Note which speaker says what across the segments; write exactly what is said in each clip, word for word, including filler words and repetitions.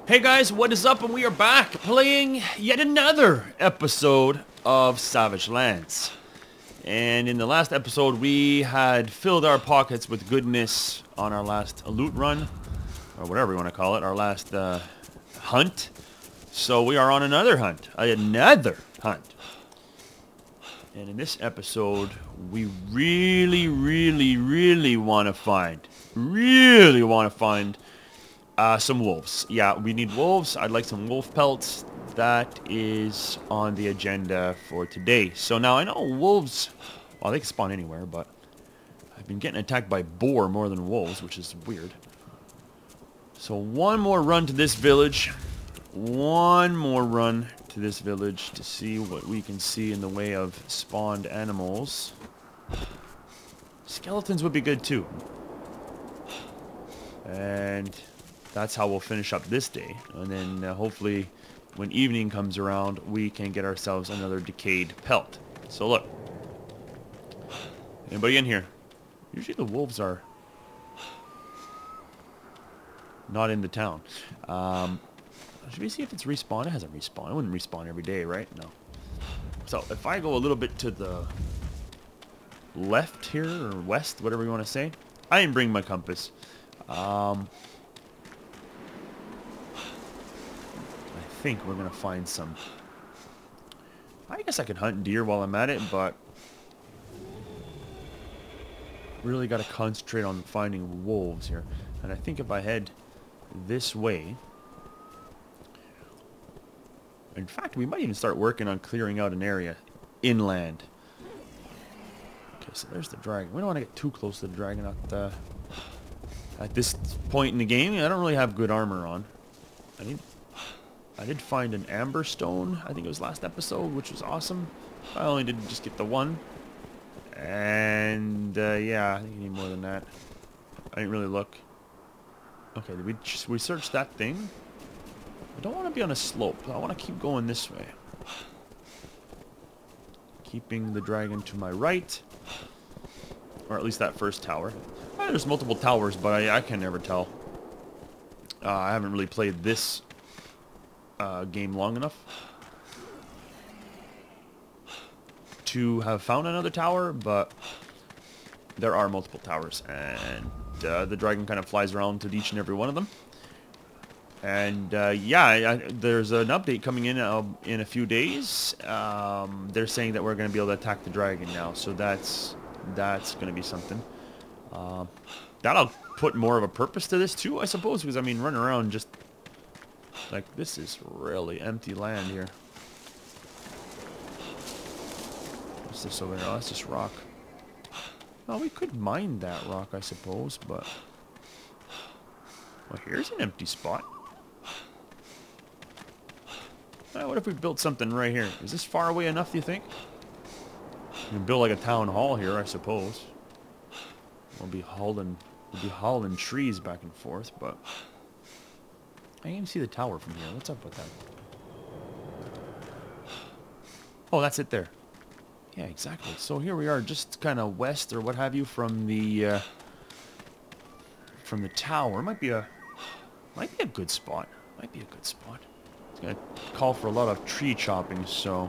Speaker 1: Hey guys, what is up? And we are back playing yet another episode of Savage Lands. And in the last episode, we had filled our pockets with goodness on our last loot run, or whatever you want to call it, our last uh, hunt. So we are on another hunt, another hunt. And in this episode, we really, really, really want to find, really want to find Uh, some wolves. Yeah, we need wolves. I'd like some wolf pelts. That is on the agenda for today. So now I know wolves, well, they can spawn anywhere, but I've been getting attacked by boar more than wolves, which is weird. So one more run to this village. One more run to this village to see what we can see in the way of spawned animals. Skeletons would be good too. And that's how we'll finish up this day. And then uh, hopefully when evening comes around, we can get ourselves another decayed pelt. So look. Anybody in here? Usually the wolves are not in the town. Um, should we see if it's respawn? It hasn't respawned. It wouldn't respawn every day, right? No. So if I go a little bit to the left here, or west, whatever you want to say. I didn't bring my compass. Um... I think we're gonna find some. I guess I could hunt deer while I'm at it, but really got to concentrate on finding wolves here. And I think if I head this way, in fact, we might even start working on clearing out an area inland. Okay, so there's the dragon. We don't want to get too close to the dragon at the, at this point in the game. I don't really have good armor on. I need. I did find an amber stone, I think it was last episode, which was awesome. I only did just get the one. And, uh, yeah, I think you need more than that. I didn't really look. Okay, did we just, we searched that thing? I don't want to be on a slope. I want to keep going this way. Keeping the dragon to my right. Or at least that first tower. Uh, there's multiple towers, but I, I can never tell. Uh, I haven't really played this Uh, game long enough to have found another tower, but there are multiple towers, and uh, the dragon kind of flies around to each and every one of them. And uh, yeah, I, there's an update coming in uh, in a few days. Um, they're saying that we're going to be able to attack the dragon now, so that's that's going to be something. Uh, that'll put more of a purpose to this too, I suppose, because I mean, running around just like, this is really empty land here. What's this over there? Oh, that's just rock. Well, we could mine that rock, I suppose, but... Well, here's an empty spot. Well, what if we built something right here? Is this far away enough, do you think? We can build like a town hall here, I suppose. We'll be hauling, we'll be hauling trees back and forth, but... I can even see the tower from here. What's up with that? Oh, that's it there. Yeah, exactly. So here we are, just kind of west or what have you from the uh, from the tower. Might be a might be a good spot. Might be a good spot. It's gonna call for a lot of tree chopping, so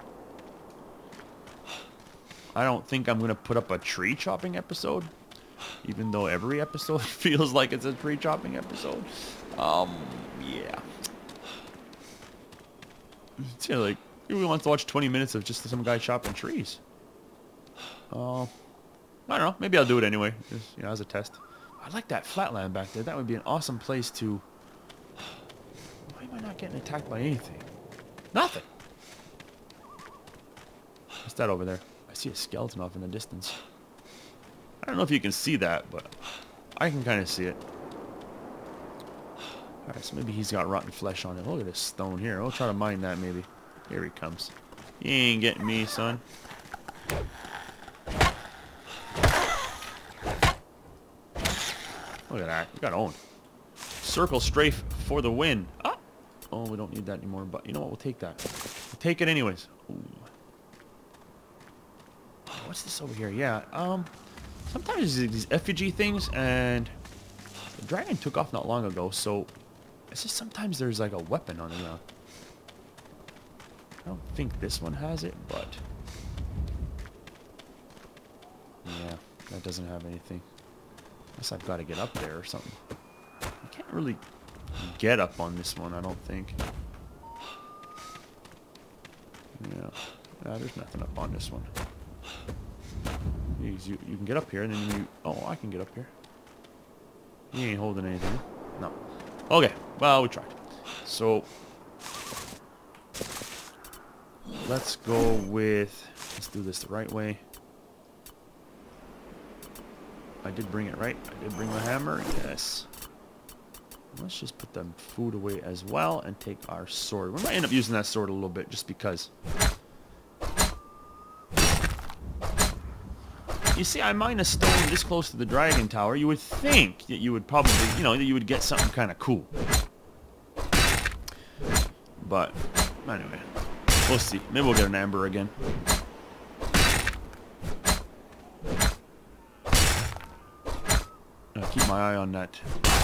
Speaker 1: I don't think I'm gonna put up a tree chopping episode, even though every episode feels like it's a tree chopping episode. Um, yeah. It's you know, like, who wants to watch twenty minutes of just some guy chopping trees? Uh, I don't know. Maybe I'll do it anyway, just, you know, as a test. I like that flatland back there. That would be an awesome place to... Why am I not getting attacked by anything? Nothing! What's that over there? I see a skeleton off in the distance. I don't know if you can see that, but I can kind of see it. Alright, so maybe he's got rotten flesh on it. Look at this stone here. We'll try to mine that maybe. Here he comes. You ain't getting me, son. Look at that. You got owned. Circle strafe for the win. Ah! Oh, we don't need that anymore, but you know what? We'll take that. We'll take it anyways. Ooh. What's this over here? Yeah, um... sometimes these effigy things, and the dragon took off not long ago, so It's just sometimes there's like a weapon on the ground. I don't think this one has it, but... Yeah, that doesn't have anything. Guess I've got to get up there or something. You can't really get up on this one, I don't think. Yeah, nah, there's nothing up on this one. You, you, you can get up here, and then you... Oh, I can get up here. You ain't holding anything. No. Okay, well, we tried. So, let's go with... Let's do this the right way. I did bring it right. I did bring my hammer. Yes. Let's just put the food away as well and take our sword. We might end up using that sword a little bit just because. You see, I mine a stone this close to the dragon tower. You would think that you would probably, you know, that you would get something kind of cool. But, anyway. We'll see. Maybe we'll get an amber again. I'll keep my eye on that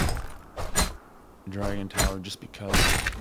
Speaker 1: dragon tower just because.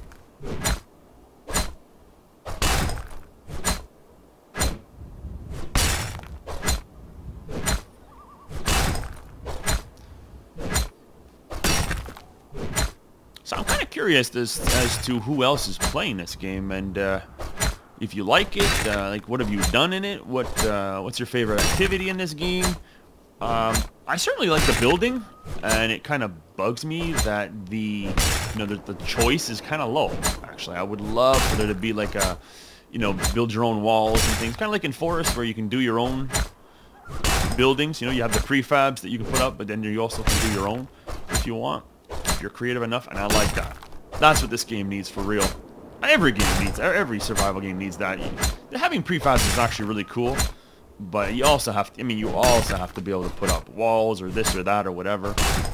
Speaker 1: So I'm kind of curious as, as to who else is playing this game, and uh, if you like it, uh, like what have you done in it? What uh, what's your favorite activity in this game? Um, I certainly like the building, and it kind of bugs me that the, you know, the, the choice is kind of low. Actually, I would love for there to be like a, you know, build your own walls and things, kind of like in Forest where you can do your own buildings. You know, you have the prefabs that you can put up, but then you also can do your own if you want, if you're creative enough, and I like that. That's what this game needs for real. Every game needs, every survival game needs that. Having prefabs is actually really cool. But you also have to, I mean, you also have to be able to put up walls or this or that or whatever.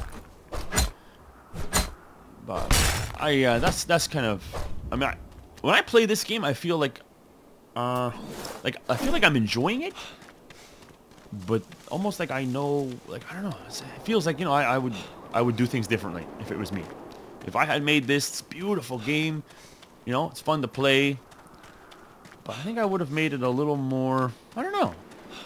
Speaker 1: But I, uh, that's, that's kind of, I mean, I, when I play this game, I feel like, uh, like, I feel like I'm enjoying it. But almost like I know, like, I don't know, it feels like, you know, I, I would, I would do things differently if it was me. If I had made this beautiful game, you know, it's fun to play. But I think I would have made it a little more, I don't know.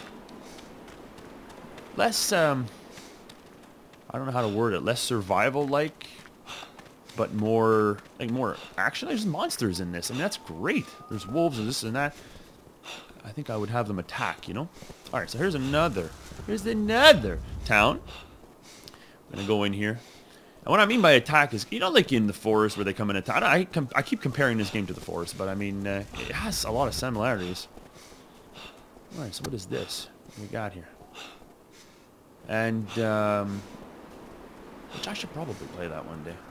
Speaker 1: Less, um, I don't know how to word it, less survival-like, but more, like more action. There's monsters in this. I mean, that's great. There's wolves and this and that. I think I would have them attack, you know? All right, so here's another, here's another town. I'm going to go in here. And what I mean by attack is, you know, like in the Forest where they come and attack. I, com I keep comparing this game to the Forest, but I mean, uh, it has a lot of similarities. All right, so what is this? What we got here? And, um, which I should probably play that one day.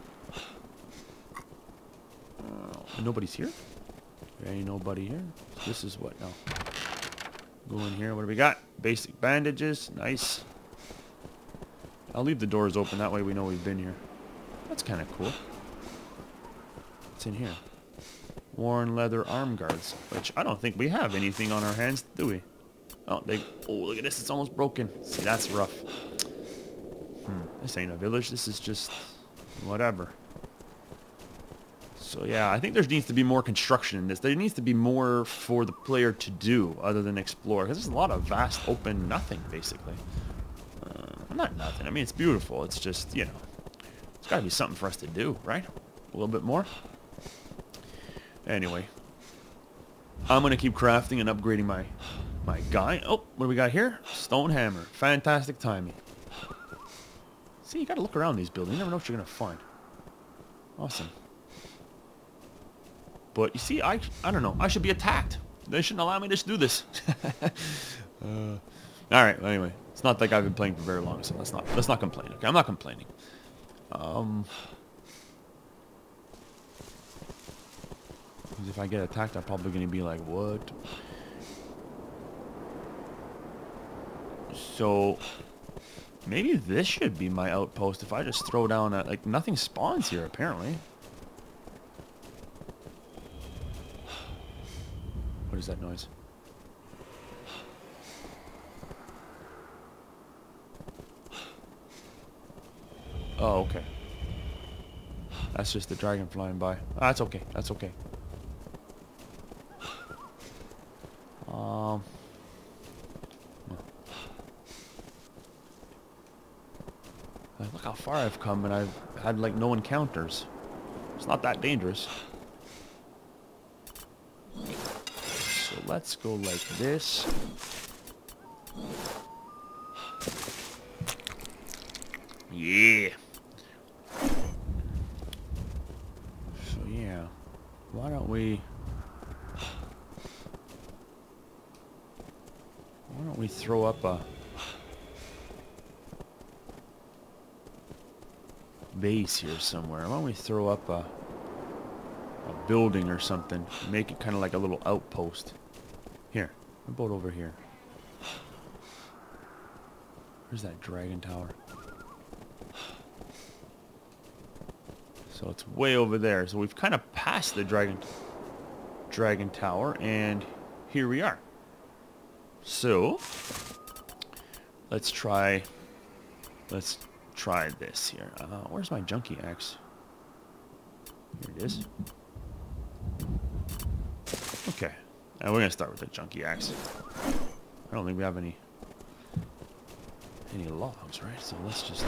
Speaker 1: Uh, nobody's here? There ain't nobody here. So this is what now? Go in here. What do we got? Basic bandages. Nice. I'll leave the doors open. That way we know we've been here. That's kind of cool. What's in here? Worn leather arm guards. Which I don't think we have anything on our hands, do we? Oh, they... Oh, look at this. It's almost broken. See, that's rough. Hmm. This ain't a village. This is just... whatever. So, yeah, I think there needs to be more construction in this. There needs to be more for the player to do other than explore. Because there's a lot of vast, open nothing, basically. Uh, not nothing. I mean, it's beautiful. It's just, you know... There's got to be something for us to do, right? A little bit more? Anyway. I'm going to keep crafting and upgrading my... My guy. Oh, what do we got here? Stone hammer. Fantastic timing. See, you gotta look around these buildings. You never know what you're gonna find. Awesome. But you see, I I don't know. I should be attacked. They shouldn't allow me to do this. uh, all right. Well, anyway, it's not like I've been playing for very long, so let's not let's not complain. Okay, I'm not complaining. Um, because if I get attacked, I'm probably gonna be like, what? So, maybe this should be my outpost if I just throw down a... Like, nothing spawns here, apparently. What is that noise? Oh, okay. That's just the dragon flying by. Ah, that's okay. That's okay. Um. Look how far I've come, and I've had like no encounters. It's not that dangerous. So let's go like this. Yeah. So yeah, why don't we? Why don't we throw up a base here somewhere? Why don't we throw up a a building or something? Make it kind of like a little outpost. Here, how about over here? Where's that dragon tower? So it's way over there. So we've kind of passed the dragon dragon tower, and here we are. So let's try. Let's try this here. Uh, where's my junkie axe? Here it is. Okay, and we're gonna start with the junkie axe. I don't think we have any any logs, right? So let's just.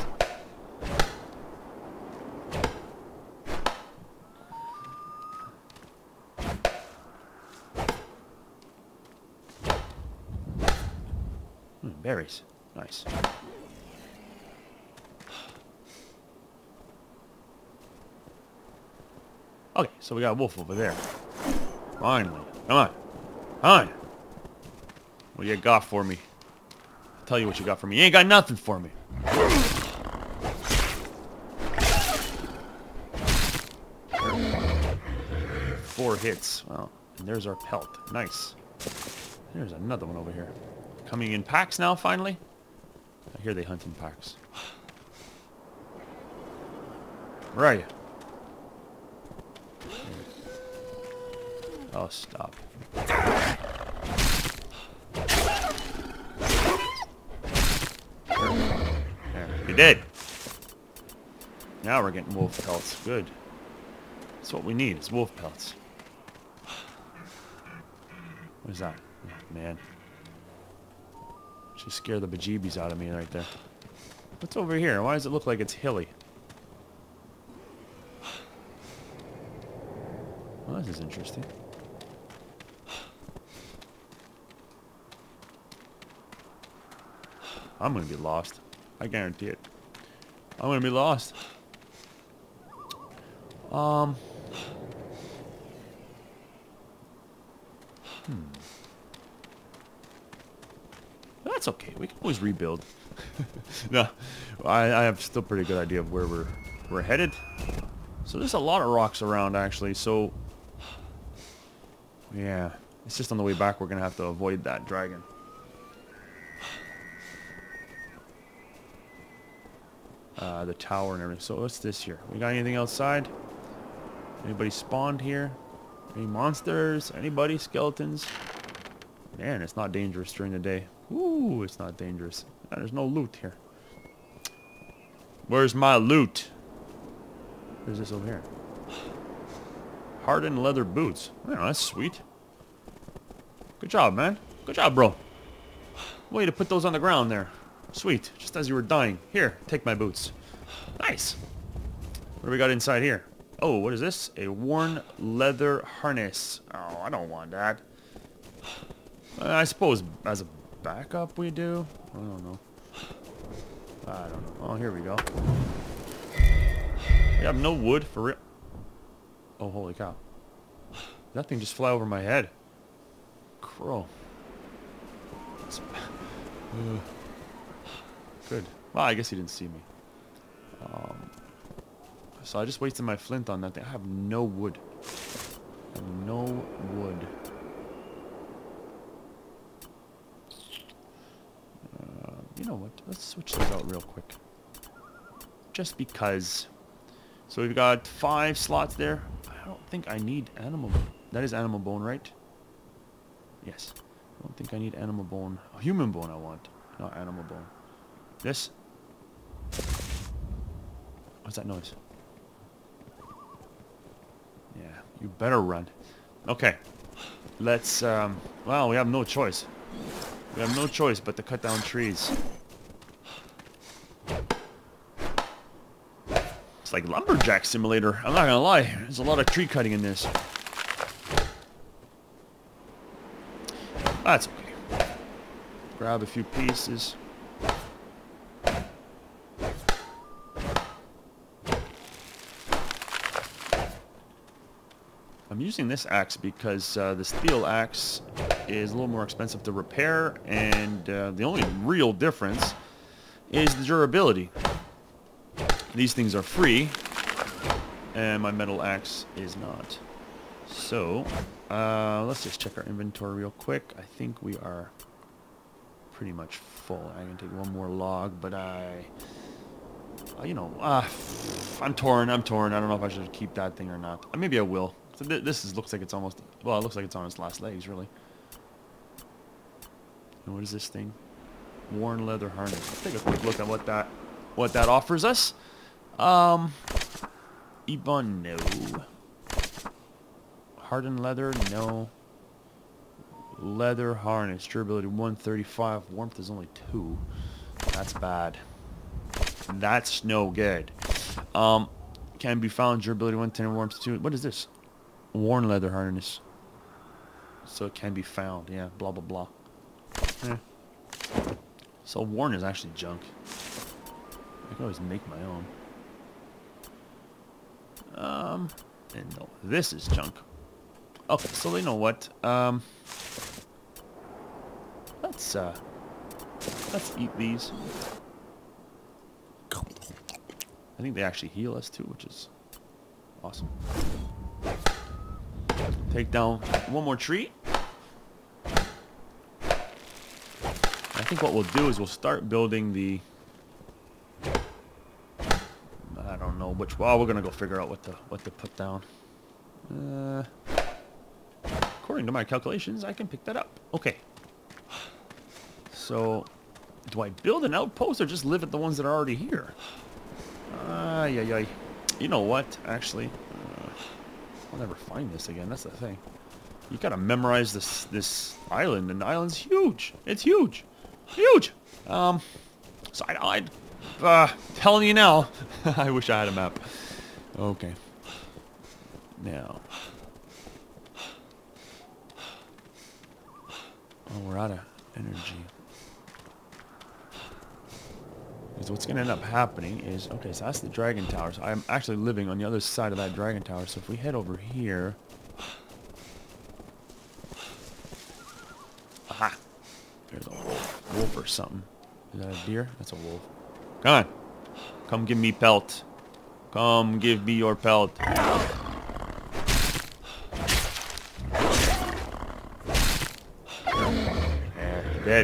Speaker 1: Hmm, berries, nice. Okay, so we got a wolf over there. Finally. Come on. Come on. What do you got for me? I'll tell you what you got for me. You ain't got nothing for me. Four hits. Well, and there's our pelt. Nice. There's another one over here. Coming in packs now, finally. I hear they hunt in packs. Where are you? Oh, stop. There. You did. Now we're getting wolf pelts. Good. That's what we need, is wolf pelts. What is that? Oh, man. Just scared the bejeebies out of me right there. What's over here? Why does it look like it's hilly? Well, this is interesting. I'm gonna be lost. I guarantee it. I'm gonna be lost. Um. Hmm. That's okay. We can always rebuild. No, I, I have still pretty good idea of where we're we're headed. So there's a lot of rocks around actually. So yeah, it's just on the way back we're gonna have to avoid that dragon. Uh, the tower and everything. So what's this here? We got anything outside? Anybody spawned here? Any monsters? Anybody? Skeletons? Man, it's not dangerous during the day. Ooh, it's not dangerous. Uh, there's no loot here. Where's my loot? Where's this over here? Hardened leather boots. Oh, that's sweet. Good job, man. Good job, bro. Way to put those on the ground there. Sweet. Just as you were dying. Here, take my boots. Nice. What do we got inside here? Oh, what is this? A worn leather harness. Oh, I don't want that. Uh, I suppose as a backup we do. I don't know. I don't know. Oh, here we go. We have no wood for real. Oh, holy cow. That thing just fly over my head. Crow. Uh, good. Well, I guess he didn't see me. Um, so I just wasted my flint on that thing. I have no wood. I have no wood. Uh, you know what? Let's switch those out real quick. Just because. So we've got five slots there. I don't think I need animal. That is animal bone, right? Yes. I don't think I need animal bone. Oh, human bone I want, not animal bone. This. What's that noise? You better run. Okay. Let's, um... well, we have no choice. We have no choice but to cut down trees. It's like Lumberjack Simulator. I'm not gonna lie. There's a lot of tree cutting in this. That's okay. Grab a few pieces. I'm using this axe because uh, the steel axe is a little more expensive to repair, and uh, the only real difference is the durability. These things are free, and my metal axe is not. So, uh, let's just check our inventory real quick. I think we are pretty much full. I'm going to take one more log, but I... Uh, you know, uh, I'm torn, I'm torn. I don't know if I should keep that thing or not. Uh, maybe I will. So th this is, looks like it's almost... Well, it looks like it's on its last legs, really. And what is this thing? Worn leather harness. Let's take a quick look at what that, what that offers us. Um... Ebon, no. Hardened leather, no. Leather harness, durability one thirty-five, warmth is only two. That's bad. That's no good. Um, can be found, durability one ten, warmth two. What is this? Worn leather harness. So it can be found, yeah, blah blah blah. Eh. So worn is actually junk. I can always make my own. Um, and no, this is junk. Okay, so you know what? Um, let's uh, let's eat these. I think they actually heal us too, which is awesome. Take down one more tree. I think what we'll do is we'll start building the... I don't know which... Well, we're gonna go figure out what to what to put down. Uh, according to my calculations, I can pick that up. Okay. So, do I build an outpost or just live at the ones that are already here? Ah, uh, yeah, yeah. You know what? Actually, uh, I'll never find this again. That's the thing. You gotta memorize this this island, and the island's huge. It's huge, huge. Um, so I, I uh, telling you now, I wish I had a map. Okay. Now, oh, we're out of energy. So what's going to end up happening is, okay, so that's the dragon tower. So I'm actually living on the other side of that dragon tower. So if we head over here... Aha! There's a wolf. Wolf or something. Is that a deer? That's a wolf. Come on. Come give me pelt. Come give me your pelt. There, dead.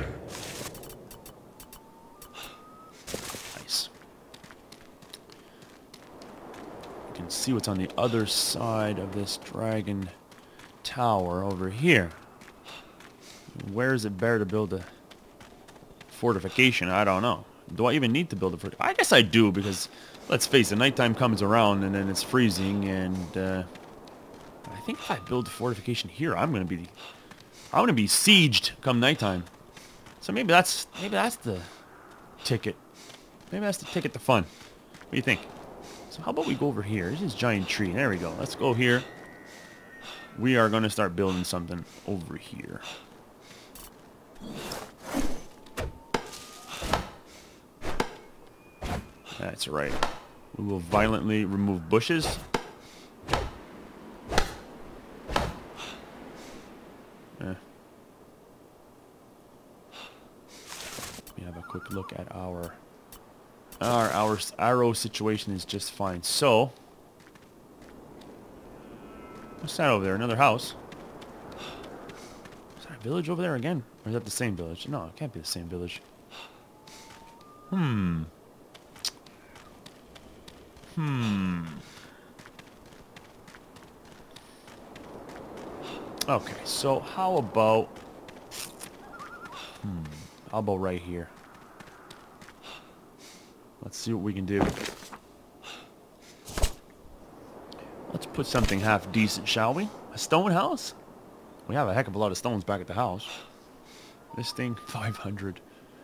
Speaker 1: See what's on the other side of this dragon tower over here. Where is it better to build a fortification? I don't know. Do I even need to build a fortification? I guess I do, because let's face it, nighttime comes around and then it's freezing, and uh, I think if I build a fortification here, I'm gonna be I'm gonna be sieged come nighttime. So maybe that's maybe that's the ticket. Maybe that's the ticket to fun. What do you think? So how about we go over here? This is giant tree. There we go. Let's go here. We are going to start building something over here. That's right. We will violently remove bushes. Eh. Let me have a quick look at our... Our, our arrow situation is just fine. So, what's that over there? Another house? Is that a village over there again? Or is that the same village? No, it can't be the same village. Hmm. Hmm. Okay, so how about... Hmm. How about right here? Let's see what we can do. Let's Let's put something half decent, shall we? A stone house? We have a heck of a lot of stones back at the house. This thing, five hundred.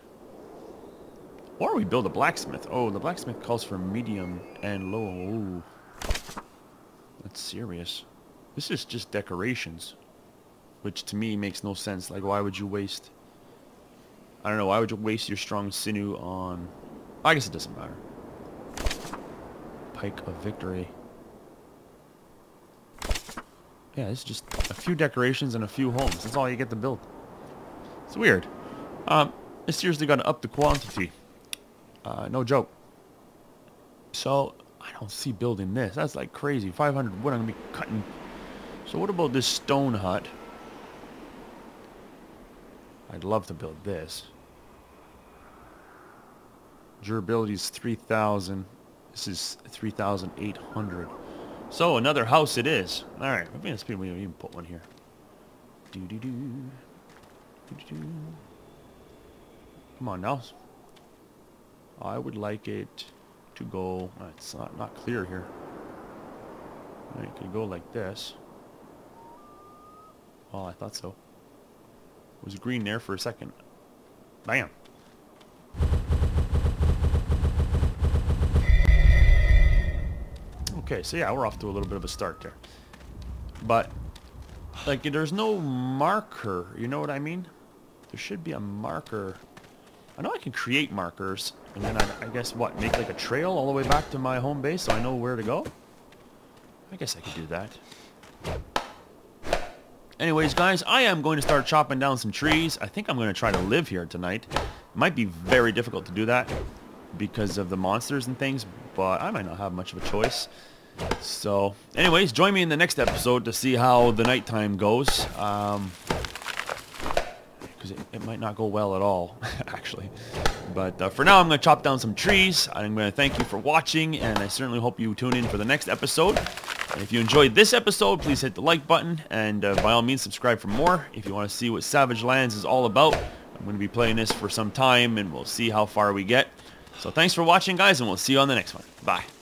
Speaker 1: Or we build a blacksmith. Oh, the blacksmith calls for medium and low. Ooh. That's serious. This is just decorations. Which to me makes no sense. Like, why would you waste... I don't know, why would you waste your strong sinew on... I guess it doesn't matter. Pike of Victory. Yeah, it's just a few decorations and a few homes. That's all you get to build. It's weird. Um, I seriously got to up the quantity. Uh, no joke. So, I don't see building this. That's like crazy. five hundred wood I'm going to be cutting. So what about this stone hut? I'd love to build this. Durability is three thousand. This is three thousand eight hundred. So another house it is. Alright, maybe let's even put one here. Do do do. Do do do. Come on now. I would like it to go... Uh, it's not, not clear here. It could go like this. Oh, I thought so. It was green there for a second. Bam. Okay, so yeah, we're off to a little bit of a start there. But, like, there's no marker, you know what I mean? There should be a marker. I know I can create markers, and then I, I guess, what, make like a trail all the way back to my home base so I know where to go? I guess I could do that. Anyways, guys, I am going to start chopping down some trees. I think I'm going to try to live here tonight. It might be very difficult to do that because of the monsters and things, but I might not have much of a choice. So, anyways, join me in the next episode to see how the nighttime goes. Um, because it, it might not go well at all, actually. But uh, for now, I'm going to chop down some trees. I'm going to thank you for watching, and I certainly hope you tune in for the next episode. And if you enjoyed this episode, please hit the like button, and uh, by all means, subscribe for more. If you want to see what Savage Lands is all about, I'm going to be playing this for some time, and we'll see how far we get. So thanks for watching, guys, and we'll see you on the next one. Bye.